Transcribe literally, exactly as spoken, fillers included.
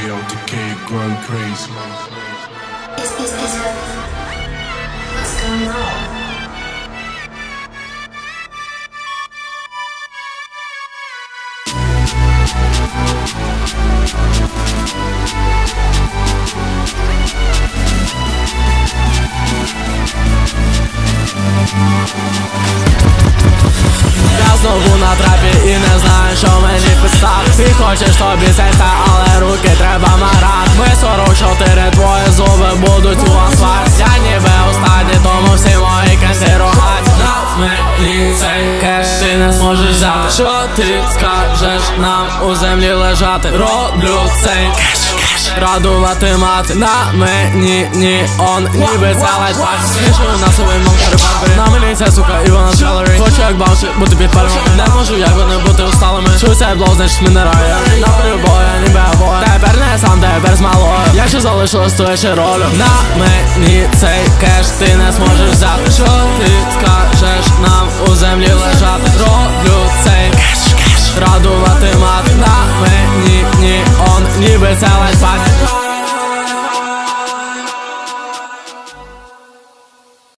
Я знову на трапі і не знаю, що мені писати. Ти хочеш собі сеста, але руки треба марати. Ми сорок чотири, твої зуби будуть у асфальті. Я ніби у стаді, тому всі мої кенти рогаті. На мені цей кеш ти не зможеш взяти. Що ти скажеш нам у землі лежати? Роблю цей кеш, радувати мати. На мені ні, он ніби це лайфхак. Смішую на собі мокрий парбері. На мені ця сука і вона з галері. Хочу як баунсі бути підпалювати. Не можу як вони бути усталими. Чую цей блог, значить мене рає. На прибою, ніби обоє. Тепер не сам, тепер з малою. Якщо залишилось, то я ще ролю. На мені цей кеш ти не зможеш взяти. Що ти скажеш нам у землі лежати? Роблю цей кеш, радувати мати. На мені ні, он ніби це лайфхак.